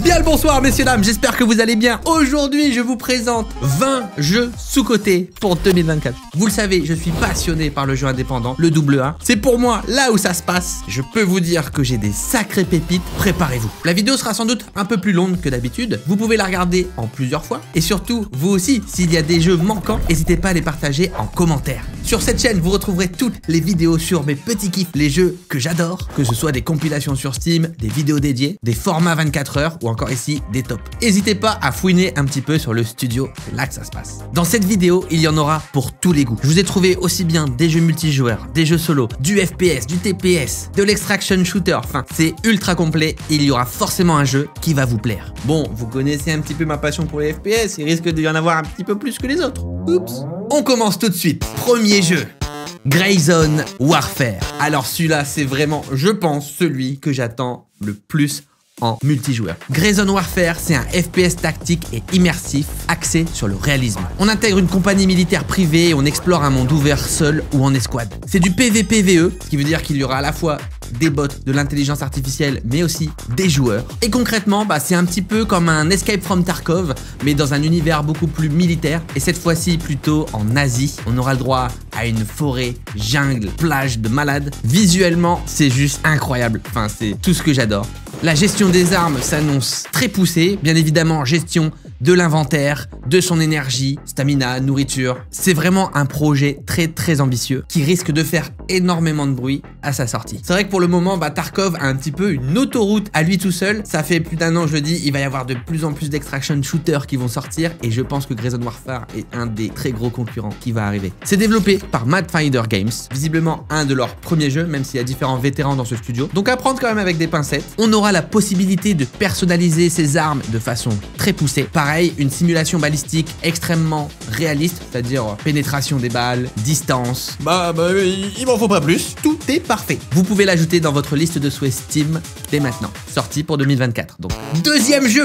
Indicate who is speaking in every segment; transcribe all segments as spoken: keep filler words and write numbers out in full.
Speaker 1: Bien le bonsoir messieurs dames, j'espère que vous allez bien. Aujourd'hui je vous présente vingt jeux sous-cotés pour deux mille vingt-quatre. Vous le savez, je suis passionné par le jeu indépendant, le double A. C'est pour moi là où ça se passe. Je peux vous dire que j'ai des sacrées pépites, préparez-vous. La vidéo sera sans doute un peu plus longue que d'habitude. Vous pouvez la regarder en plusieurs fois. Et surtout, vous aussi, s'il y a des jeux manquants, n'hésitez pas à les partager en commentaire. Sur cette chaîne, vous retrouverez toutes les vidéos sur mes petits kiffs, les jeux que j'adore, que ce soit des compilations sur Steam, des vidéos dédiées, des formats vingt-quatre heures ou encore ici des tops. N'hésitez pas à fouiner un petit peu sur le studio, c'est là que ça se passe. Dans cette vidéo, il y en aura pour tous les goûts. Je vous ai trouvé aussi bien des jeux multijoueurs, des jeux solo, du F P S, du T P S, de l'extraction shooter, enfin c'est ultra complet et il y aura forcément un jeu qui va vous plaire. Bon, vous connaissez un petit peu ma passion pour les F P S, il risque d'y en avoir un petit peu plus que les autres. Oups. On commence tout de suite. Premier jeu. Grayzone Warfare. Alors celui-là, c'est vraiment, je pense, celui que j'attends le plus en multijoueur. Grayzone Warfare, c'est un F P S tactique et immersif axé sur le réalisme. On intègre une compagnie militaire privée et on explore un monde ouvert seul ou en escouade. C'est du P V P V E, ce qui veut dire qu'il y aura à la fois des bots, de l'intelligence artificielle, mais aussi des joueurs. Et concrètement, bah, c'est un petit peu comme un Escape from Tarkov, mais dans un univers beaucoup plus militaire, et cette fois-ci plutôt en Asie. On aura le droit à une forêt, jungle, plage de malades. Visuellement, c'est juste incroyable. Enfin, c'est tout ce que j'adore. La gestion des armes s'annonce très poussée, bien évidemment gestion de l'inventaire, de son énergie, stamina, nourriture. C'est vraiment un projet très très ambitieux qui risque de faire énormément de bruit à sa sortie. C'est vrai que pour le moment, bah, Tarkov a un petit peu une autoroute à lui tout seul. Ça fait plus d'un an, je le dis, il va y avoir de plus en plus d'extraction shooters qui vont sortir et je pense que Grayzone Warfare est un des très gros concurrents qui va arriver. C'est développé par Madfinder Games, visiblement un de leurs premiers jeux, même s'il y a différents vétérans dans ce studio. Donc à prendre quand même avec des pincettes. On aura la possibilité de personnaliser ses armes de façon très poussée. Pareil, une simulation balistique extrêmement réaliste, c'est-à-dire pénétration des balles, distance. Bah, bah il m'en faut pas plus. Tout est parfait. Vous pouvez l'ajouter dans votre liste de souhaits Steam dès maintenant. Sorti pour deux mille vingt-quatre. Donc, deuxième jeu,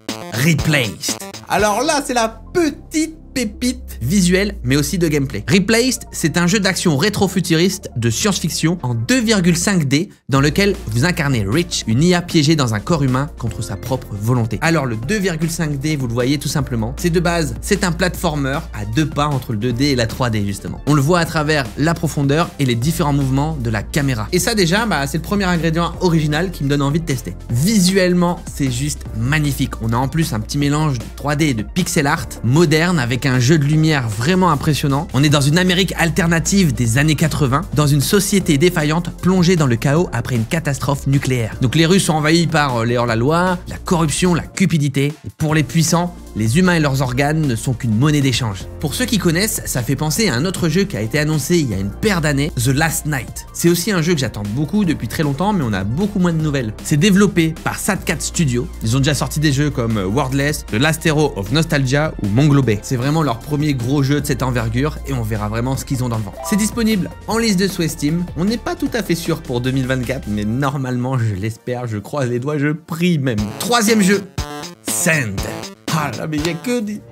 Speaker 1: Replaced. Alors là, c'est la petite pépite visuelle mais aussi de gameplay. Replaced, c'est un jeu d'action rétro-futuriste de science-fiction en deux virgule cinq D dans lequel vous incarnez Rich, une I A piégée dans un corps humain contre sa propre volonté. Alors le deux virgule cinq D, vous le voyez tout simplement, c'est de base, c'est un platformer à deux pas entre le deux D et la trois D justement. On le voit à travers la profondeur et les différents mouvements de la caméra. Et ça déjà, bah, c'est le premier ingrédient original qui me donne envie de tester. Visuellement, c'est juste magnifique. On a en plus un petit mélange de trois D et de pixel art moderne avec un jeu de lumière vraiment impressionnant. On est dans une Amérique alternative des années quatre-vingts, dans une société défaillante plongée dans le chaos après une catastrophe nucléaire. Donc les Russes sont envahis par les hors-la-loi, la corruption, la cupidité. Et pour les puissants, les humains et leurs organes ne sont qu'une monnaie d'échange. Pour ceux qui connaissent, ça fait penser à un autre jeu qui a été annoncé il y a une paire d'années, The Last Night. C'est aussi un jeu que j'attends beaucoup depuis très longtemps, mais on a beaucoup moins de nouvelles. C'est développé par Sadcat Studio. Ils ont déjà sorti des jeux comme Wordless, The Last Hero of Nostalgia ou Monglo Bay. C'est vraiment leur premier gros jeu de cette envergure et on verra vraiment ce qu'ils ont dans le ventre. C'est disponible en liste de souhaits Steam. On n'est pas tout à fait sûr pour deux mille vingt-quatre, mais normalement, je l'espère, je croise les doigts, je prie même. Troisième jeu, Send. Ah là, mais il n'y a que des...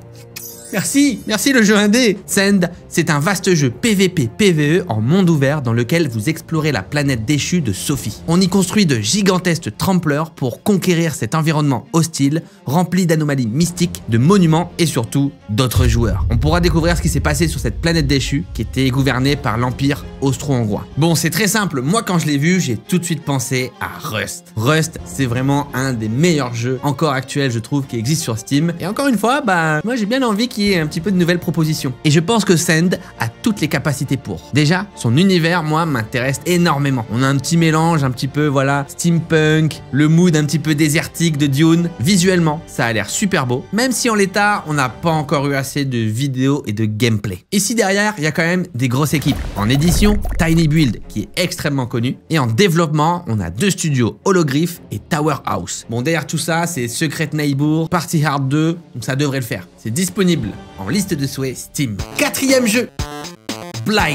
Speaker 1: Merci, merci le jeu indé. Send, c'est un vaste jeu P V P P V E en monde ouvert dans lequel vous explorez la planète déchue de Sophie. On y construit de gigantesques trempleurs pour conquérir cet environnement hostile, rempli d'anomalies mystiques, de monuments et surtout d'autres joueurs. On pourra découvrir ce qui s'est passé sur cette planète déchue qui était gouvernée par l'Empire austro-hongrois. Bon, c'est très simple, moi quand je l'ai vu, j'ai tout de suite pensé à Rust. Rust, c'est vraiment un des meilleurs jeux encore actuels, je trouve, qui existe sur Steam. Et encore une fois, bah, moi j'ai bien envie qu'il y ait un petit peu de nouvelles propositions. Et je pense que Send a toutes les capacités pour. Déjà, son univers, moi, m'intéresse énormément. On a un petit mélange, un petit peu, voilà, steampunk, le mood un petit peu désertique de Dune. Visuellement, ça a l'air super beau, même si en l'état, on n'a pas encore eu assez de vidéos et de gameplay. Ici derrière, il y a quand même des grosses équipes. En édition, Tiny Build, qui est extrêmement connu. Et en développement, on a deux studios, Hologryph et Tower House. Bon, derrière tout ça, c'est Secret Neighbor, Party Hard deux, donc ça devrait le faire. C'est disponible en liste de souhaits Steam. Quatrième jeu, Blight.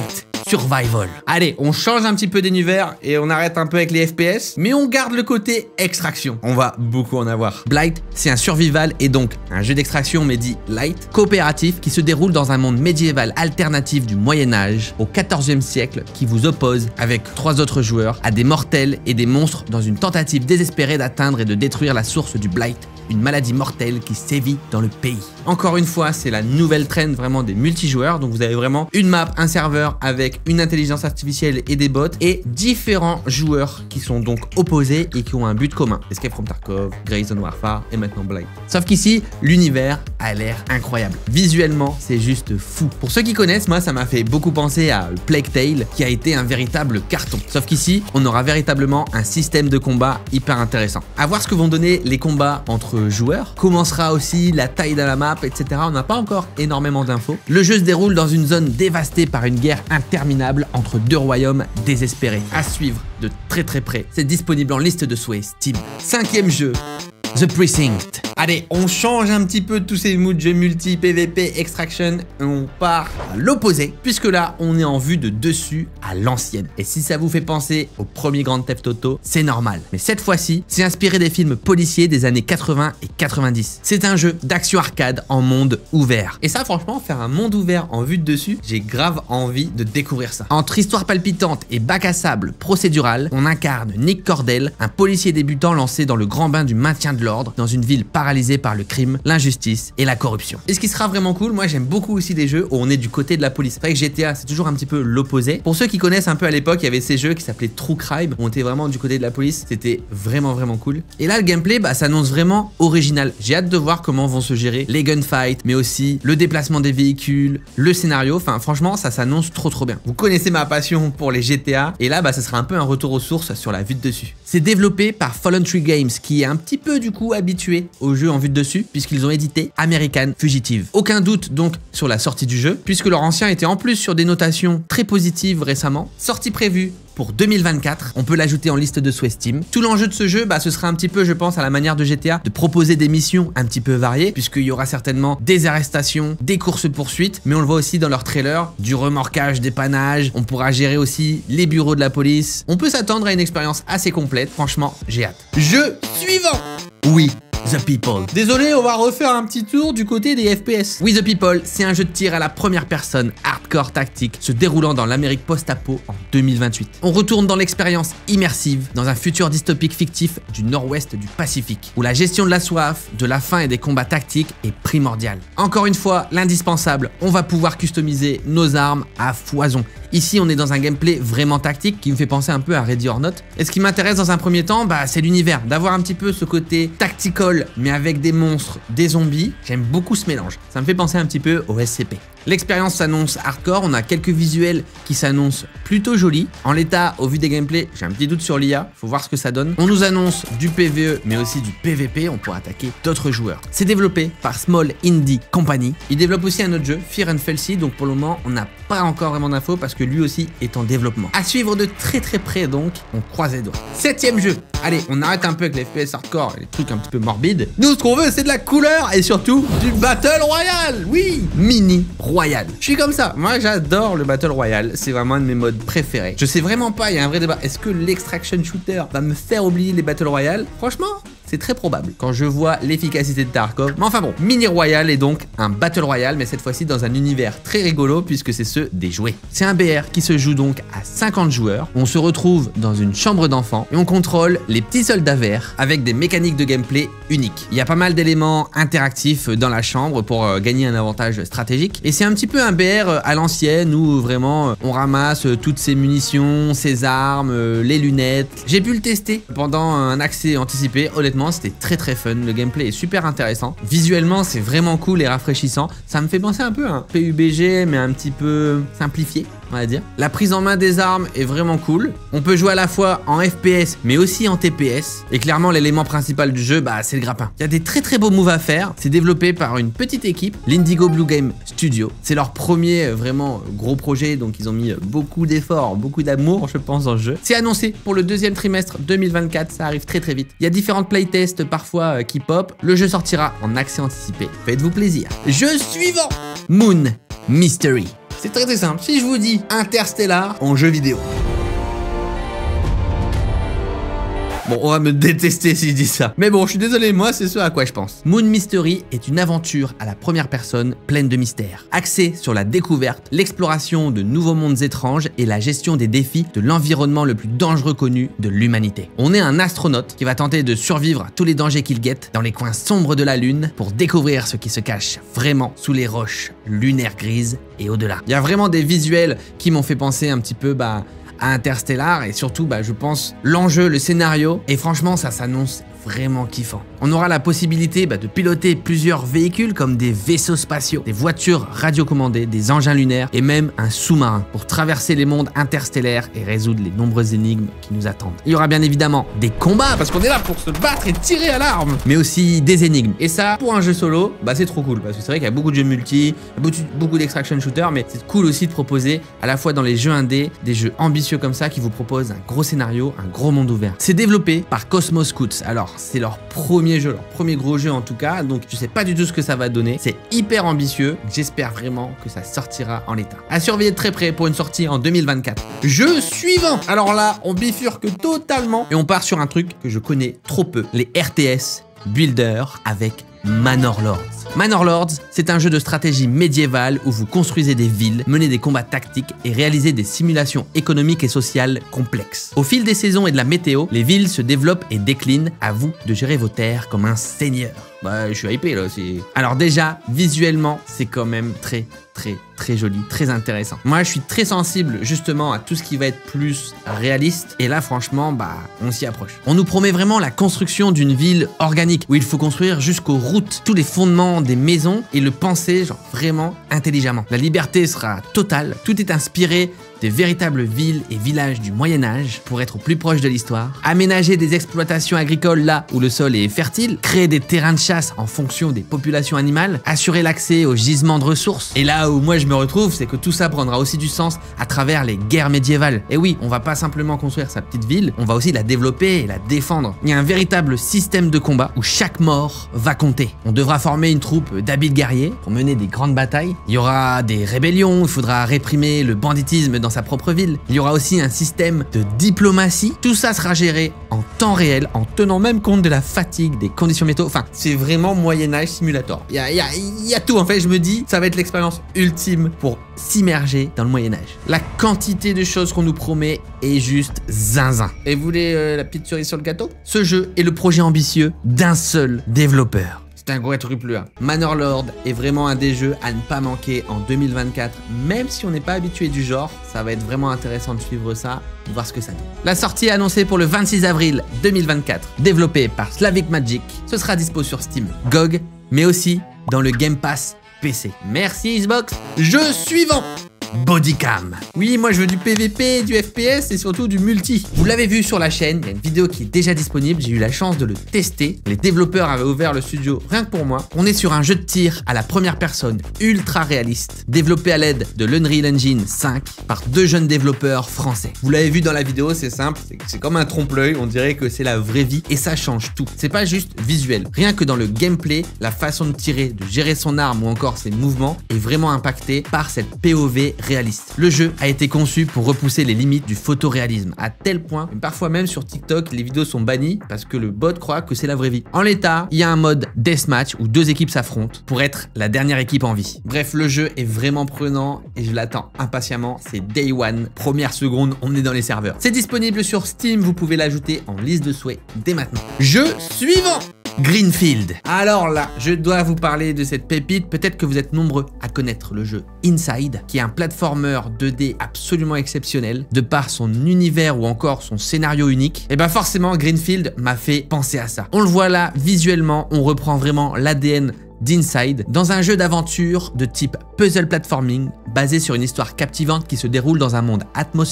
Speaker 1: survival. Allez, on change un petit peu d'univers et on arrête un peu avec les F P S, mais on garde le côté extraction. On va beaucoup en avoir. Blight, c'est un survival et donc un jeu d'extraction mais dit light, coopératif qui se déroule dans un monde médiéval alternatif du Moyen-Âge au quatorzième siècle qui vous oppose avec trois autres joueurs à des mortels et des monstres dans une tentative désespérée d'atteindre et de détruire la source du Blight, une maladie mortelle qui sévit dans le pays. Encore une fois, c'est la nouvelle trend vraiment des multijoueurs, donc vous avez vraiment une map, un serveur avec une intelligence artificielle et des bots et différents joueurs qui sont donc opposés et qui ont un but commun. Escape from Tarkov, Grey Zone Warfare et maintenant Blight. Sauf qu'ici, l'univers a l'air incroyable. Visuellement, c'est juste fou. Pour ceux qui connaissent, moi ça m'a fait beaucoup penser à Plague Tale qui a été un véritable carton. Sauf qu'ici, on aura véritablement un système de combat hyper intéressant. À voir ce que vont donner les combats entre joueurs, comment sera aussi la taille de la map, et cetera. On n'a pas encore énormément d'infos. Le jeu se déroule dans une zone dévastée par une guerre interminable entre deux royaumes désespérés. À suivre de très très près. C'est disponible en liste de souhaits Steam. Cinquième jeu, The Precinct. Allez, on change un petit peu tous ces moods jeux multi, P V P, extraction, et on part à l'opposé, puisque là, on est en vue de dessus à l'ancienne. Et si ça vous fait penser au premier Grand Theft Auto, c'est normal. Mais cette fois-ci, c'est inspiré des films policiers des années quatre-vingts et quatre-vingt-dix. C'est un jeu d'action arcade en monde ouvert. Et ça, franchement, faire un monde ouvert en vue de dessus, j'ai grave envie de découvrir ça. Entre histoire palpitante et bac à sable procédural, on incarne Nick Cordell, un policier débutant lancé dans le grand bain du maintien de l'ordre, dans une ville paralysée par le crime, l'injustice et la corruption. Et ce qui sera vraiment cool, moi j'aime beaucoup aussi des jeux où on est du côté de la police. C'est vrai que G T A c'est toujours un petit peu l'opposé. Pour ceux qui connaissent un peu à l'époque, il y avait ces jeux qui s'appelaient True Crime, où on était vraiment du côté de la police. C'était vraiment vraiment cool. Et là le gameplay bah, s'annonce vraiment original. J'ai hâte de voir comment vont se gérer les gunfights, mais aussi le déplacement des véhicules, le scénario. Enfin franchement ça s'annonce trop trop bien. Vous connaissez ma passion pour les G T A et là bah, ça sera un peu un retour aux sources sur la vue de dessus. C'est développé par Fallen Tree Games qui est un petit peu du coup habitué aux jeux en vue de dessus puisqu'ils ont édité American Fugitive. Aucun doute donc sur la sortie du jeu puisque leur ancien était en plus sur des notations très positives récemment. Sortie prévue pour deux mille vingt-quatre, on peut l'ajouter en liste de souhaits Steam. Tout l'enjeu de ce jeu, bah, ce sera un petit peu, je pense, à la manière de G T A, de proposer des missions un petit peu variées, puisqu'il y aura certainement des arrestations, des courses-poursuites, mais on le voit aussi dans leur trailer, du remorquage, dépannage, on pourra gérer aussi les bureaux de la police. On peut s'attendre à une expérience assez complète, franchement, j'ai hâte. Jeu suivant. Oui. The People. Désolé, on va refaire un petit tour du côté des F P S. Oui, The People, c'est un jeu de tir à la première personne, hardcore tactique, se déroulant dans l'Amérique post-apo en deux mille vingt-huit. On retourne dans l'expérience immersive, dans un futur dystopique fictif du nord-ouest du Pacifique, où la gestion de la soif, de la faim et des combats tactiques est primordiale. Encore une fois, l'indispensable, on va pouvoir customiser nos armes à foison. Ici, on est dans un gameplay vraiment tactique qui me fait penser un peu à Ready or Not. Et ce qui m'intéresse dans un premier temps, bah, c'est l'univers, d'avoir un petit peu ce côté tactical, mais avec des monstres, des zombies. J'aime beaucoup ce mélange. Ça me fait penser un petit peu au S C P. L'expérience s'annonce hardcore, on a quelques visuels qui s'annoncent plutôt jolis. En l'état, au vu des gameplays, j'ai un petit doute sur l'I A, faut voir ce que ça donne. On nous annonce du P V E, mais aussi du P V P, on pourra attaquer d'autres joueurs. C'est développé par Small Indie Company. Il développe aussi un autre jeu, Fear and Fancy, donc pour le moment, on n'a pas encore vraiment d'infos parce que lui aussi est en développement. À suivre de très très près donc, on croise les doigts. Septième jeu. Allez, on arrête un peu avec les F P S hardcore et les trucs un petit peu morbides. Nous, ce qu'on veut, c'est de la couleur et surtout du Battle Royale. Oui, mini Royale. Je suis comme ça. Moi, j'adore le Battle Royale. C'est vraiment un de mes modes préférés. Je sais vraiment pas, il y a un vrai débat. Est-ce que l'extraction shooter va me faire oublier les Battle Royale? Franchement, c'est très probable quand je vois l'efficacité de Tarkov. Mais enfin bon, Mini Royale est donc un Battle Royale, mais cette fois-ci dans un univers très rigolo puisque c'est ceux des jouets. C'est un B R qui se joue donc à cinquante joueurs. On se retrouve dans une chambre d'enfants et on contrôle les petits soldats verts avec des mécaniques de gameplay uniques. Il y a pas mal d'éléments interactifs dans la chambre pour euh, gagner un avantage stratégique. Et c'est un petit peu un B R à l'ancienne où vraiment euh, on ramasse euh, toutes ses munitions, ses armes, euh, les lunettes. J'ai pu le tester pendant un accès anticipé. Honnêtement, c'était très très fun, le gameplay est super intéressant. Visuellement, c'est vraiment cool et rafraîchissant. Ça me fait penser un peu à un P U B G, mais un petit peu simplifié, on va dire. La prise en main des armes est vraiment cool. On peut jouer à la fois en F P S, mais aussi en T P S. Et clairement, l'élément principal du jeu, bah, c'est le grappin. Il y a des très très beaux moves à faire. C'est développé par une petite équipe, l'Indigo Blue Game Studio. C'est leur premier euh, vraiment gros projet, donc ils ont mis beaucoup d'efforts, beaucoup d'amour, je pense, dans le jeu. C'est annoncé pour le deuxième trimestre deux mille vingt-quatre, ça arrive très très vite. Il y a différentes playtests parfois euh, qui pop. Le jeu sortira en accès anticipé. Faites-vous plaisir. Jeu suivant, Moon Mystery. C'est très très simple. Si je vous dis Interstellar en jeu vidéo. Bon, on va me détester si je dis ça. Mais bon, je suis désolé, moi, c'est ce à quoi je pense. Moon Mystery est une aventure à la première personne pleine de mystères. Axée sur la découverte, l'exploration de nouveaux mondes étranges et la gestion des défis de l'environnement le plus dangereux connu de l'humanité. On est un astronaute qui va tenter de survivre à tous les dangers qu'il guette dans les coins sombres de la Lune pour découvrir ce qui se cache vraiment sous les roches lunaires grises et au-delà. Il y a vraiment des visuels qui m'ont fait penser un petit peu, bah, à Interstellar et surtout, bah, je pense, l'enjeu, le scénario. Et franchement, ça s'annonce vraiment kiffant. On aura la possibilité bah, de piloter plusieurs véhicules comme des vaisseaux spatiaux, des voitures radiocommandées, des engins lunaires et même un sous-marin pour traverser les mondes interstellaires et résoudre les nombreuses énigmes qui nous attendent. Il y aura bien évidemment des combats parce qu'on est là pour se battre et tirer à l'arme, mais aussi des énigmes. Et ça, pour un jeu solo, bah, c'est trop cool parce que c'est vrai qu'il y a beaucoup de jeux multi, beaucoup d'extraction shooter, mais c'est cool aussi de proposer à la fois dans les jeux indés des jeux ambitieux comme ça qui vous proposent un gros scénario, un gros monde ouvert. C'est développé par Cosmos Scouts. Alors, c'est leur premier jeu, leur premier gros jeu en tout cas, donc je sais pas du tout ce que ça va donner. C'est hyper ambitieux, j'espère vraiment que ça sortira en l'état. À surveiller de très près pour une sortie en deux mille vingt-quatre. Jeu suivant. Alors là, on bifurque totalement et on part sur un truc que je connais trop peu, les R T S Builder avec Manor Lords. Manor Lords, c'est un jeu de stratégie médiévale où vous construisez des villes, menez des combats tactiques et réalisez des simulations économiques et sociales complexes. Au fil des saisons et de la météo, les villes se développent et déclinent, à vous de gérer vos terres comme un seigneur. Bah, je suis hypé là aussi. Alors déjà, visuellement, c'est quand même très, très, très joli, très intéressant. Moi, je suis très sensible justement à tout ce qui va être plus réaliste. Et là, franchement, bah, on s'y approche. On nous promet vraiment la construction d'une ville organique où il faut construire jusqu'aux routes, tous les fondements des maisons et le penser genre vraiment intelligemment. La liberté sera totale. Tout est inspiré des véritables villes et villages du Moyen-Âge pour être au plus proche de l'histoire, aménager des exploitations agricoles là où le sol est fertile, créer des terrains de chasse en fonction des populations animales, assurer l'accès aux gisements de ressources. Et là où moi je me retrouve, c'est que tout ça prendra aussi du sens à travers les guerres médiévales. Et oui, on va pas simplement construire sa petite ville, on va aussi la développer et la défendre. Il y a un véritable système de combat où chaque mort va compter. On devra former une troupe d'habiles guerriers pour mener des grandes batailles. Il y aura des rébellions, il faudra réprimer le banditisme dans sa propre ville. Il y aura aussi un système de diplomatie. Tout ça sera géré en temps réel, en tenant même compte de la fatigue, des conditions météo. Enfin, c'est vraiment Moyen-Âge simulator. Il y a, il y a, il y a tout en fait. Je me dis, ça va être l'expérience ultime pour s'immerger dans le Moyen-Âge. La quantité de choses qu'on nous promet est juste zinzin. Et vous voulez euh, la petite cerise sur le gâteau? Ce jeu est le projet ambitieux d'un seul développeur. C'est un gros triple A. Manor Lords est vraiment un des jeux à ne pas manquer en deux mille vingt-quatre. Même si on n'est pas habitué du genre, ça va être vraiment intéressant de suivre ça et voir ce que ça donne. La sortie est annoncée pour le vingt-six avril deux mille vingt-quatre. Développé par Slavic Magic, ce sera dispo sur Steam, G O G, mais aussi dans le Game Pass P C. Merci Xbox. Jeu suivant. Bodycam. Oui, moi je veux du P V P, du F P S et surtout du multi. Vous l'avez vu sur la chaîne, il y a une vidéo qui est déjà disponible, j'ai eu la chance de le tester. Les développeurs avaient ouvert le studio rien que pour moi. On est sur un jeu de tir à la première personne, ultra réaliste, développé à l'aide de l'Unreal Engine cinq par deux jeunes développeurs français. Vous l'avez vu dans la vidéo, c'est simple, c'est comme un trompe-l'œil, on dirait que c'est la vraie vie et ça change tout. C'est pas juste visuel, rien que dans le gameplay, la façon de tirer, de gérer son arme ou encore ses mouvements est vraiment impacté par cette P O V réaliste. Le jeu a été conçu pour repousser les limites du photoréalisme, à tel point, parfois même sur TikTok, les vidéos sont bannies parce que le bot croit que c'est la vraie vie. En l'état, il y a un mode deathmatch où deux équipes s'affrontent pour être la dernière équipe en vie. Bref, le jeu est vraiment prenant et je l'attends impatiemment. C'est Day One, première seconde, on est dans les serveurs. C'est disponible sur Steam, vous pouvez l'ajouter en liste de souhaits dès maintenant. Jeu suivant. Greenfield. Alors là, je dois vous parler de cette pépite. Peut-être que vous êtes nombreux à connaître le jeu Inside, qui est un platformer deux D absolument exceptionnel, de par son univers ou encore son scénario unique. Et ben forcément, Greenfield m'a fait penser à ça. On le voit là, visuellement, on reprend vraiment l'A D N d'Inside dans un jeu d'aventure de type puzzle platforming basé sur une histoire captivante qui se déroule dans un monde atmosphérique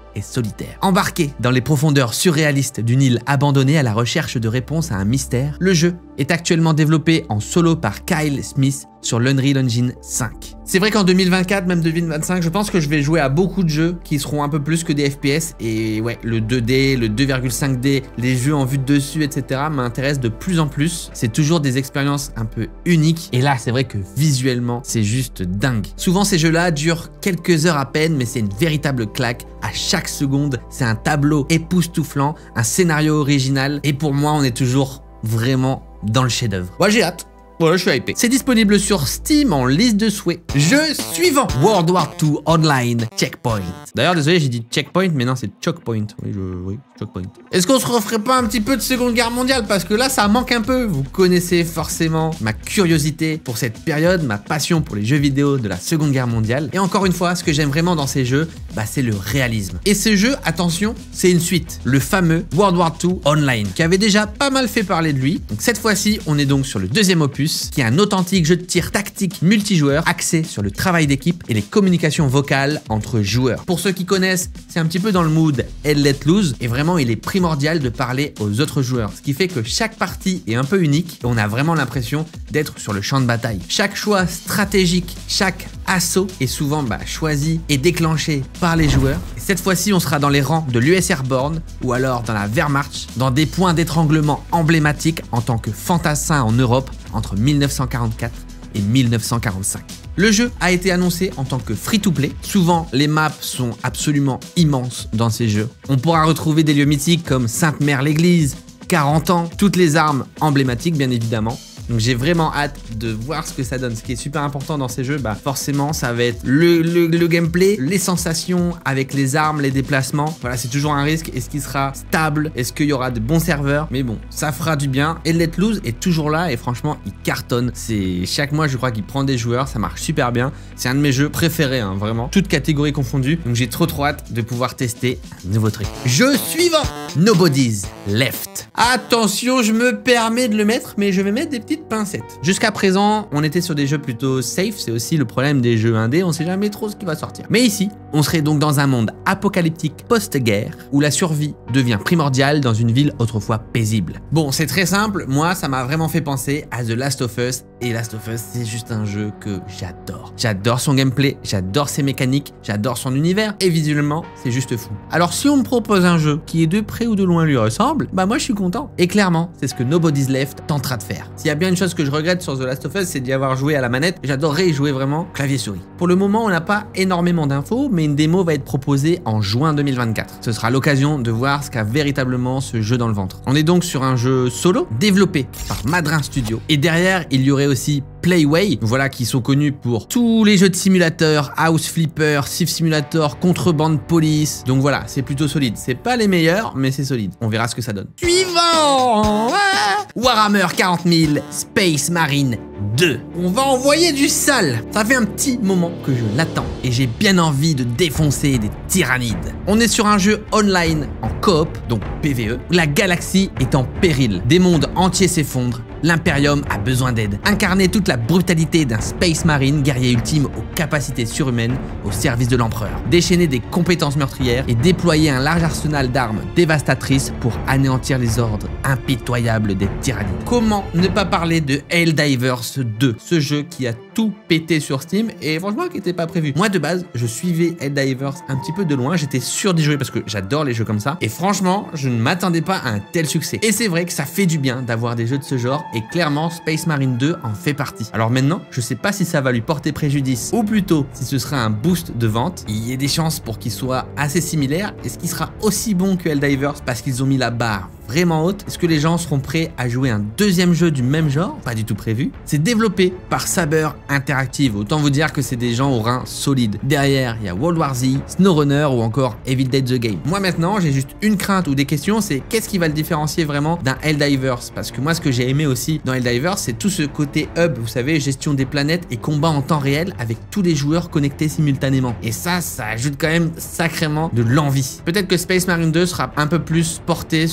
Speaker 1: et solitaire. Embarqué dans les profondeurs surréalistes d'une île abandonnée à la recherche de réponses à un mystère, le jeu est actuellement développé en solo par Kyle Smith sur l'Unreal Engine cinq. C'est vrai qu'en deux mille vingt-quatre, même deux mille vingt-cinq, je pense que je vais jouer à beaucoup de jeux qui seront un peu plus que des F P S. Et ouais, le deux D, le deux virgule cinq D, les jeux en vue de dessus, et cetera m'intéressent de plus en plus. C'est toujours des expériences un peu uniques. Et là, c'est vrai que visuellement, c'est juste dingue. Souvent, ces jeux-là durent quelques heures à peine, mais c'est une véritable claque. À chaque seconde, c'est un tableau époustouflant, un scénario original. Et pour moi, on est toujours vraiment dans le chef-d'œuvre. Moi, j'ai hâte. Voilà, je suis hypé. C'est disponible sur Steam en liste de souhaits. Jeu suivant, World War deux Online Checkpoint. D'ailleurs, désolé, j'ai dit Checkpoint, mais non, c'est Chokepoint. Oui, je... oui, Chokepoint. Est-ce qu'on se referait pas un petit peu de Seconde Guerre mondiale? Parce que là, ça manque un peu. Vous connaissez forcément ma curiosité pour cette période, ma passion pour les jeux vidéo de la Seconde Guerre mondiale. Et encore une fois, ce que j'aime vraiment dans ces jeux, bah, c'est le réalisme. Et ce jeu, attention, c'est une suite. Le fameux World War deux Online, qui avait déjà pas mal fait parler de lui. Donc cette fois-ci, on est donc sur le deuxième opus, qui est un authentique jeu de tir tactique multijoueur axé sur le travail d'équipe et les communications vocales entre joueurs. Pour ceux qui connaissent, c'est un petit peu dans le mood Hell Let Loose et vraiment il est primordial de parler aux autres joueurs, ce qui fait que chaque partie est un peu unique et on a vraiment l'impression d'être sur le champ de bataille. Chaque choix stratégique, chaque assaut est souvent bah, choisi et déclenché par les joueurs. Et cette fois-ci, on sera dans les rangs de l'U S Airborne ou alors dans la Wehrmacht, dans des points d'étranglement emblématiques en tant que fantassin en Europe entre mille neuf cent quarante-quatre et mille neuf cent quarante-cinq. Le jeu a été annoncé en tant que free-to-play. Souvent, les maps sont absolument immenses dans ces jeux. On pourra retrouver des lieux mythiques comme Sainte-Mère-l'Église, quarante ans, toutes les armes emblématiques bien évidemment. Donc j'ai vraiment hâte de voir ce que ça donne. Ce qui est super important dans ces jeux, bah forcément ça va être le, le, le gameplay, les sensations avec les armes, les déplacements. Voilà, c'est toujours un risque. Est-ce qu'il sera stable? Est-ce qu'il y aura de bons serveurs? Mais bon, ça fera du bien. Et Let Loose est toujours là et franchement il cartonne. C'est chaque mois je crois qu'il prend des joueurs, ça marche super bien. C'est un de mes jeux préférés, hein, vraiment. Toutes catégories confondues. Donc j'ai trop trop hâte de pouvoir tester un nouveau truc. Jeu suivant, Nobody's Left. Attention, je me permets de le mettre, mais je vais mettre des petites pincettes. Jusqu'à présent, on était sur des jeux plutôt safe, c'est aussi le problème des jeux indés, on sait jamais trop ce qui va sortir. Mais ici, on serait donc dans un monde apocalyptique post-guerre, où la survie devient primordiale dans une ville autrefois paisible. Bon, c'est très simple, moi ça m'a vraiment fait penser à The Last of Us, et Last of Us c'est juste un jeu que j'adore. J'adore son gameplay, j'adore ses mécaniques, j'adore son univers, et visuellement, c'est juste fou. Alors si on me propose un jeu qui est de près ou de loin lui ressemble, bah moi je suis content. Et clairement, c'est ce que Nobody's Left tentera de faire. S'il y a bien une chose que je regrette sur The Last of Us, c'est d'y avoir joué à la manette. J'adorerais y jouer vraiment clavier-souris. Pour le moment, on n'a pas énormément d'infos, mais une démo va être proposée en juin deux mille vingt-quatre. Ce sera l'occasion de voir ce qu'a véritablement ce jeu dans le ventre. On est donc sur un jeu solo, développé par Madrin Studio. Et derrière, il y aurait aussi Playway, voilà, qui sont connus pour tous les jeux de simulateurs, House Flipper, Civ Simulator, Contrebande Police. Donc voilà, c'est plutôt solide. C'est pas les meilleurs, mais c'est solide. On verra ce que ça donne. Suivant, ah Warhammer quarante mille Space Marine deux. On va envoyer du sale. Ça fait un petit moment que je l'attends et j'ai bien envie de défoncer des tyrannides. On est sur un jeu online en coop, donc P V E, où la galaxie est en péril. Des mondes entiers s'effondrent. L'Imperium a besoin d'aide. Incarner toute la brutalité d'un Space Marine, guerrier ultime aux capacités surhumaines au service de l'Empereur. Déchaîner des compétences meurtrières et déployer un large arsenal d'armes dévastatrices pour anéantir les ordres impitoyables des tyrannides. Comment ne pas parler de Helldivers deux, ce jeu qui a tout pété sur Steam et franchement qui n'était pas prévu. Moi de base, je suivais Helldivers un petit peu de loin, j'étais sûr d'y jouer parce que j'adore les jeux comme ça et franchement, je ne m'attendais pas à un tel succès. Et c'est vrai que ça fait du bien d'avoir des jeux de ce genre et clairement Space Marine deux en fait partie. Alors maintenant, je sais pas si ça va lui porter préjudice ou plutôt si ce sera un boost de vente. Il y a des chances pour qu'il soit assez similaire. Est-ce qu'il sera aussi bon que Helldivers parce qu'ils ont mis la barre vraiment haute? Est-ce que les gens seront prêts à jouer un deuxième jeu du même genre? Pas du tout prévu. C'est développé par Saber Interactive. Autant vous dire que c'est des gens au rein solide. Derrière, il y a World War Z, SnowRunner ou encore Evil Dead The Game. Moi maintenant, j'ai juste une crainte ou des questions, c'est qu'est-ce qui va le différencier vraiment d'un Helldivers? Parce que moi, ce que j'ai aimé aussi dans Helldivers, c'est tout ce côté hub, vous savez, gestion des planètes et combat en temps réel avec tous les joueurs connectés simultanément. Et ça, ça ajoute quand même sacrément de l'envie. Peut-être que Space Marine deux sera un peu plus porté sur un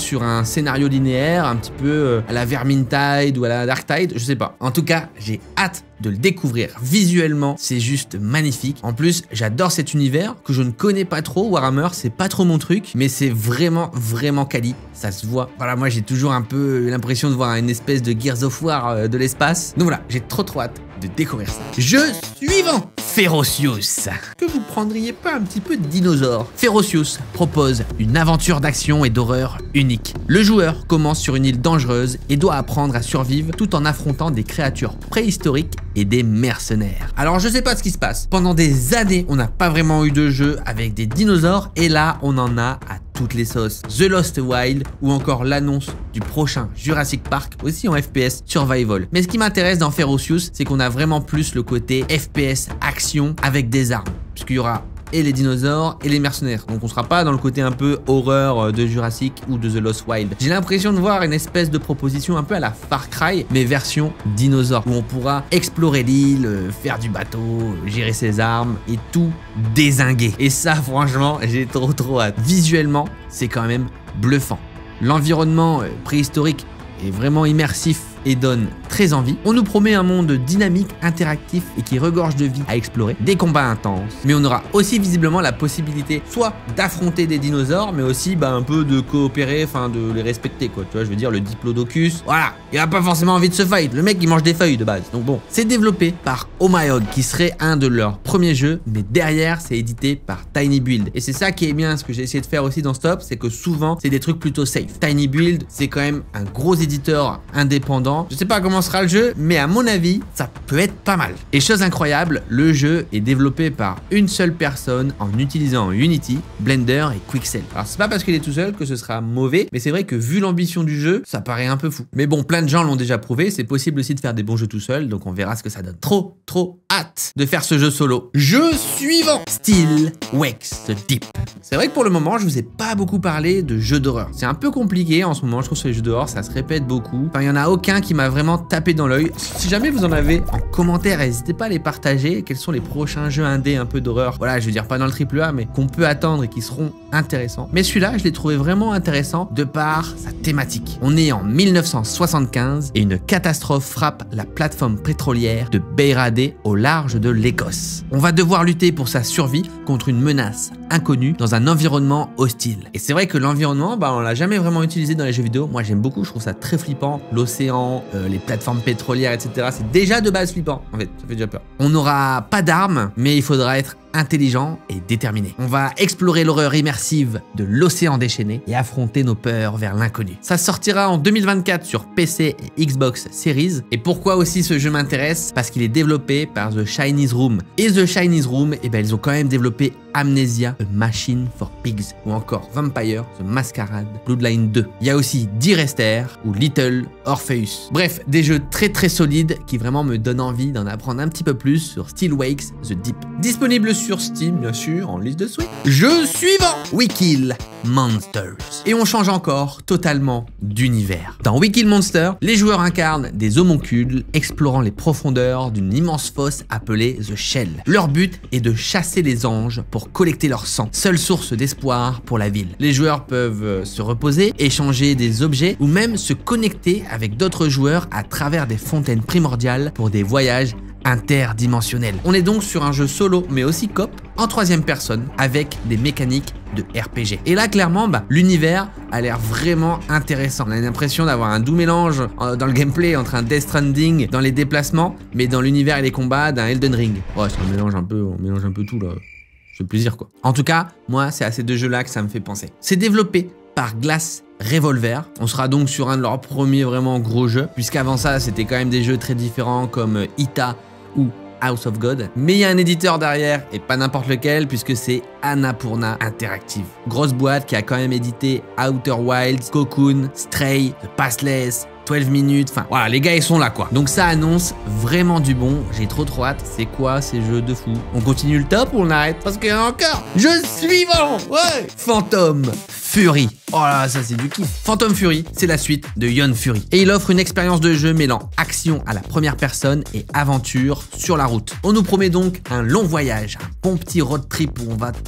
Speaker 1: scénario linéaire, un petit peu euh, à la Vermintide ou à la Darktide, je sais pas. En tout cas, j'ai hâte de le découvrir. Visuellement, c'est juste magnifique. En plus, j'adore cet univers que je ne connais pas trop. Warhammer, c'est pas trop mon truc, mais c'est vraiment, vraiment quali. Ça se voit. Voilà, moi, j'ai toujours un peu l'impression de voir une espèce de Gears of War euh, de l'espace. Donc voilà, j'ai trop trop hâte de découvrir ça. Jeu suivant, Ferocious. Que vous prendriez pas un petit peu de dinosaure? Ferocious propose une aventure d'action et d'horreur unique. Le joueur commence sur une île dangereuse et doit apprendre à survivre tout en affrontant des créatures préhistoriques et des mercenaires. Alors je sais pas ce qui se passe. Pendant des années, on n'a pas vraiment eu de jeu avec des dinosaures et là, on en a à toutes les sauces. The Lost Wild ou encore l'annonce du prochain Jurassic Park, aussi en F P S survival. Mais ce qui m'intéresse dans Ferocious, c'est qu'on a vraiment plus le côté F P S action avec des armes. Puisqu'il y aura et les dinosaures et les mercenaires. Donc on sera pas dans le côté un peu horreur de Jurassic ou de The Lost Wild. J'ai l'impression de voir une espèce de proposition un peu à la Far Cry, mais version dinosaure, où on pourra explorer l'île, faire du bateau, gérer ses armes et tout dézinguer. Et ça, franchement, j'ai trop trop hâte. Visuellement, c'est quand même bluffant. L'environnement préhistorique est vraiment immersif et donne très envie. On nous promet un monde dynamique, interactif et qui regorge de vie à explorer, des combats intenses, mais on aura aussi visiblement la possibilité soit d'affronter des dinosaures, mais aussi bah, un peu de coopérer, enfin de les respecter quoi, tu vois, je veux dire le Diplodocus, voilà, il a pas forcément envie de se fight, le mec il mange des feuilles de base, donc bon. C'est développé par Omahog, qui serait un de leurs premiers jeux, mais derrière c'est édité par Tiny Build, et c'est ça qui est bien, ce que j'ai essayé de faire aussi dans Stop, c'est que souvent c'est des trucs plutôt safe. Tiny Build, c'est quand même un gros éditeur indépendant. Je sais pas comment sera le jeu, mais à mon avis, ça peut être pas mal. Et chose incroyable, le jeu est développé par une seule personne en utilisant Unity, Blender et Quixel. Alors c'est pas parce qu'il est tout seul que ce sera mauvais, mais c'est vrai que vu l'ambition du jeu, ça paraît un peu fou. Mais bon, plein de gens l'ont déjà prouvé, c'est possible aussi de faire des bons jeux tout seul, donc on verra ce que ça donne. Trop, trop hâte de faire ce jeu solo. Jeu suivant, Still Wakes the Deep. C'est vrai que pour le moment, je vous ai pas beaucoup parlé de jeux d'horreur. C'est un peu compliqué en ce moment, je trouve que sur les jeux d'horreur, ça se répète beaucoup. Enfin, il y en a aucun qui m'a vraiment tapé dans l'œil. Si jamais vous en avez en commentaire, n'hésitez pas à les partager. Quels sont les prochains jeux indés un peu d'horreur? Voilà, je veux dire pas dans le triple A, mais qu'on peut attendre et qui seront intéressants. Mais celui-là, je l'ai trouvé vraiment intéressant de par sa thématique. On est en mille neuf cent soixante-quinze et une catastrophe frappe la plateforme pétrolière de Beyradeh au large de l'Écosse. On va devoir lutter pour sa survie contre une menace inconnue dans un environnement hostile. Et c'est vrai que l'environnement, bah, on l'a jamais vraiment utilisé dans les jeux vidéo. Moi, j'aime beaucoup, je trouve ça très flippant. L'océan, euh, les plateformes pétrolières, et cetera. C'est déjà de base flippant, en fait, ça fait déjà peur. On n'aura pas d'armes, mais il faudra être intelligent et déterminé. On va explorer l'horreur immersive de l'océan déchaîné et affronter nos peurs vers l'inconnu. Ça sortira en deux mille vingt-quatre sur P C et Xbox Series. Et pourquoi aussi ce jeu m'intéresse? Parce qu'il est développé par The Chinese Room. Et The Chinese Room, eh ben, ils ont quand même développé Amnesia, A Machine for Pigs, ou encore Vampire, The Masquerade, Bloodline deux. Il y a aussi Dear Esther ou Little Orpheus. Bref, des jeux très très solides qui vraiment me donnent envie d'en apprendre un petit peu plus sur Still Wakes the Deep. Disponible sur Steam, bien sûr, en liste de souhaits. Jeu suivant, We Kill Monsters. Et on change encore totalement d'univers. Dans We Kill Monsters, les joueurs incarnent des homoncules explorant les profondeurs d'une immense fosse appelée The Shell. Leur but est de chasser les anges pour collecter leur sang, seule source d'espoir pour la ville. Les joueurs peuvent se reposer, échanger des objets ou même se connecter avec d'autres joueurs à travers des fontaines primordiales pour des voyages interdimensionnels. On est donc sur un jeu solo mais aussi coop en troisième personne avec des mécaniques de R P G. Et là clairement bah, l'univers a l'air vraiment intéressant. On a l'impression d'avoir un doux mélange euh, dans le gameplay entre un Death Stranding dans les déplacements mais dans l'univers et les combats d'un Elden Ring. Ouais, c'est un mélange un peu, on mélange un peu tout là. C'est plaisir quoi. En tout cas, moi c'est à ces deux jeux là que ça me fait penser. C'est développé par Glass Revolver. On sera donc sur un de leurs premiers vraiment gros jeux, puisqu'avant ça c'était quand même des jeux très différents comme Ita ou House of God. Mais il y a un éditeur derrière et pas n'importe lequel puisque c'est Annapurna Interactive. Grosse boîte qui a quand même édité Outer Wilds, Cocoon, Stray, The Pathless, douze minutes, enfin voilà, les gars ils sont là quoi. Donc ça annonce vraiment du bon, j'ai trop trop hâte. C'est quoi ces jeux de fou? On continue le top ou on arrête? Parce qu'il y en a encore. Jeu suivant, ouais, Phantom Fury. Oh là, ça c'est du kiff. Phantom Fury, c'est la suite de Ion Fury. Et il offre une expérience de jeu mêlant action à la première personne et aventure sur la route. On nous promet donc un long voyage, un bon petit road trip où on va tout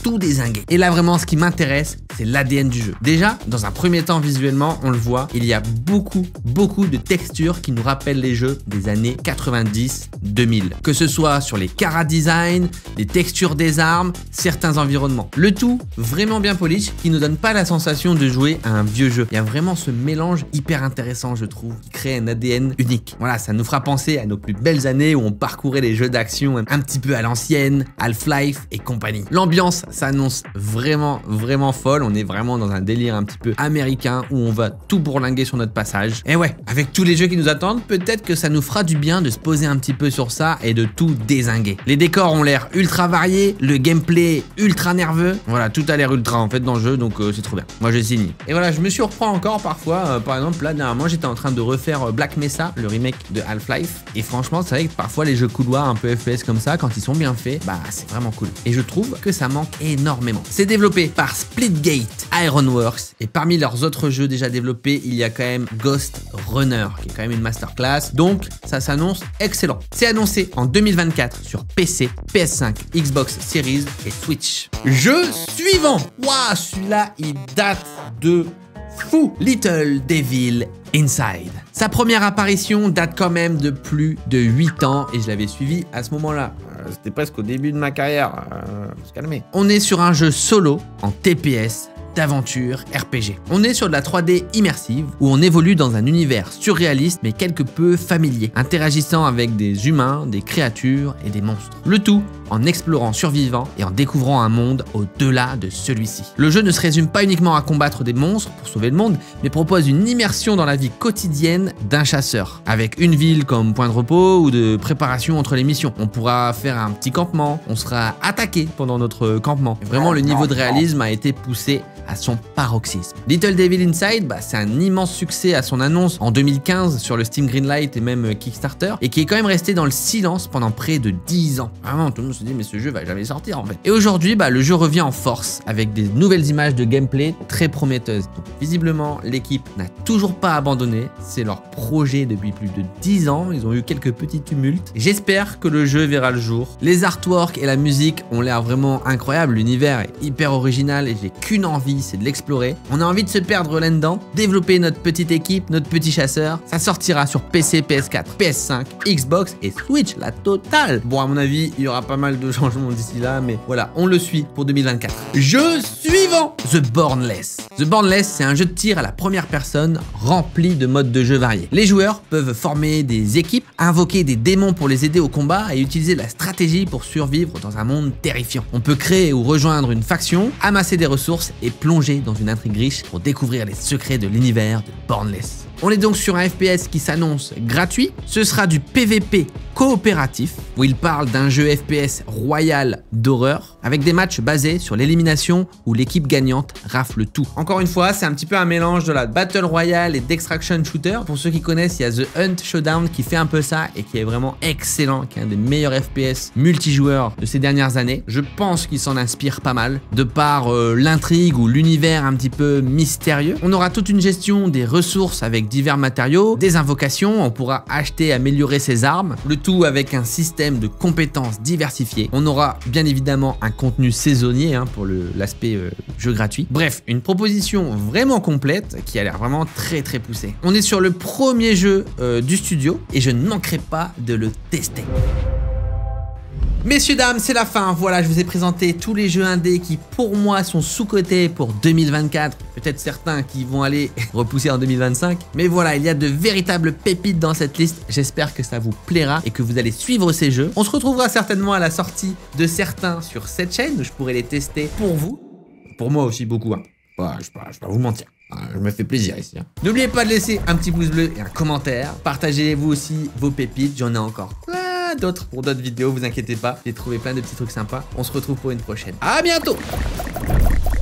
Speaker 1: tout dézinguer. Et là vraiment ce qui m'intéresse, c'est l'A D N du jeu. Déjà, dans un premier temps visuellement, on le voit, il y a beaucoup, beaucoup de textures qui nous rappellent les jeux des années quatre-vingt-dix deux mille. Que ce soit sur les cara design, les textures des armes, certains environnements. Le tout vraiment bien polish qui nous donne pas la sensation de jouer à un vieux jeu. Il y a vraiment ce mélange hyper intéressant, je trouve, qui crée un A D N unique. Voilà, ça nous fera penser à nos plus belles années où on parcourait les jeux d'action un petit peu à l'ancienne, Half-Life et compagnie. L'ambiance s'annonce vraiment, vraiment folle. On est vraiment dans un délire un petit peu américain où on va tout bourlinguer sur notre passage. Et ouais, avec tous les jeux qui nous attendent, peut-être que ça nous fera du bien de se poser un petit peu sur ça et de tout dézinguer. Les décors ont l'air ultra variés, le gameplay ultra nerveux. Voilà, tout a l'air ultra en fait dans le jeu, donc euh, c'est trop bien. Moi j'ai signé. Et voilà, je me surprends encore parfois. Euh, par exemple, là dernièrement, j'étais en train de refaire Black Mesa, le remake de Half-Life. Et franchement, c'est vrai que parfois les jeux couloirs un peu F P S comme ça, quand ils sont bien faits, bah c'est vraiment cool. Et je trouve que ça manque énormément. C'est développé par Splitgate Ironworks. Et parmi leurs autres jeux déjà développés, il y a quand même Ghost Runner, qui est quand même une masterclass. Donc ça s'annonce excellent. C'est annoncé en deux mille vingt-quatre sur P C, P S cinq, Xbox Series et Switch. Jeu suivant. Waouh, celui-là, il date de fou. Little Devil Inside. Sa première apparition date quand même de plus de huit ans et je l'avais suivi à ce moment-là. Euh, C'était presque au début de ma carrière. Euh, faut se calmer. On est sur un jeu solo en T P S d'aventure R P G. On est sur de la trois D immersive où on évolue dans un univers surréaliste mais quelque peu familier, interagissant avec des humains, des créatures et des monstres. Le tout en explorant survivant et en découvrant un monde au-delà de celui-ci. Le jeu ne se résume pas uniquement à combattre des monstres pour sauver le monde, mais propose une immersion dans la vie quotidienne d'un chasseur, avec une ville comme point de repos ou de préparation entre les missions. On pourra faire un petit campement, on sera attaqué pendant notre campement. Et vraiment, le niveau de réalisme a été poussé à son paroxysme. Little Devil Inside, bah, c'est un immense succès à son annonce en deux mille quinze sur le Steam Greenlight et même Kickstarter, et qui est quand même resté dans le silence pendant près de dix ans. Vraiment, tout le monde se dit mais ce jeu va jamais sortir en fait. Et aujourd'hui, bah, le jeu revient en force avec des nouvelles images de gameplay très prometteuses. Donc, visiblement, l'équipe n'a toujours pas abandonné. C'est leur projet depuis plus de dix ans. Ils ont eu quelques petits tumultes. J'espère que le jeu verra le jour. Les artworks et la musique ont l'air vraiment incroyables. L'univers est hyper original et j'ai qu'une envie, c'est de l'explorer. On a envie de se perdre là-dedans, développer notre petite équipe, notre petit chasseur. Ça sortira sur P C, P S quatre, P S cinq, Xbox et Switch, la totale. Bon, à mon avis, il y aura pas mal de changements d'ici là, mais voilà, on le suit pour deux mille vingt-quatre. Jeu suivant, The Bornless. The Bornless, c'est un jeu de tir à la première personne rempli de modes de jeu variés. Les joueurs peuvent former des équipes, invoquer des démons pour les aider au combat et utiliser la stratégie pour survivre dans un monde terrifiant. On peut créer ou rejoindre une faction, amasser des ressources et plonger dans une intrigue riche pour découvrir les secrets de l'univers de Bornless. On est donc sur un F P S qui s'annonce gratuit. Ce sera du P V P coopératif où il parle d'un jeu F P S royal d'horreur avec des matchs basés sur l'élimination où l'équipe gagnante rafle tout. Encore une fois, c'est un petit peu un mélange de la Battle Royale et d'Extraction Shooter. Pour ceux qui connaissent, il y a The Hunt Showdown qui fait un peu ça et qui est vraiment excellent, qui est un des meilleurs F P S multijoueurs de ces dernières années. Je pense qu'il s'en inspire pas mal de par euh, l'intrigue ou l'univers un petit peu mystérieux. On aura toute une gestion des ressources avec divers matériaux, des invocations, on pourra acheter et améliorer ses armes, le tout avec un système de compétences diversifiées. On aura bien évidemment un contenu saisonnier hein, pour l'aspect euh, jeu gratuit. Bref, une proposition vraiment complète qui a l'air vraiment très très poussée. On est sur le premier jeu euh, du studio et je ne manquerai pas de le tester. Messieurs, dames, c'est la fin. Voilà, je vous ai présenté tous les jeux indés qui, pour moi, sont sous-cotés pour deux mille vingt-quatre. Peut-être certains qui vont aller repousser en deux mille vingt-cinq. Mais voilà, il y a de véritables pépites dans cette liste. J'espère que ça vous plaira et que vous allez suivre ces jeux. On se retrouvera certainement à la sortie de certains sur cette chaîne où je pourrai les tester pour vous. Pour moi aussi, beaucoup. Hein. Bah, je ne vais pas vous mentir. Je me fais plaisir ici. Hein. N'oubliez pas de laisser un petit pouce bleu et un commentaire. Partagez-vous aussi vos pépites. J'en ai encore plein d'autres pour d'autres vidéos. Vous inquiétez pas. J'ai trouvé plein de petits trucs sympas. On se retrouve pour une prochaine. À bientôt.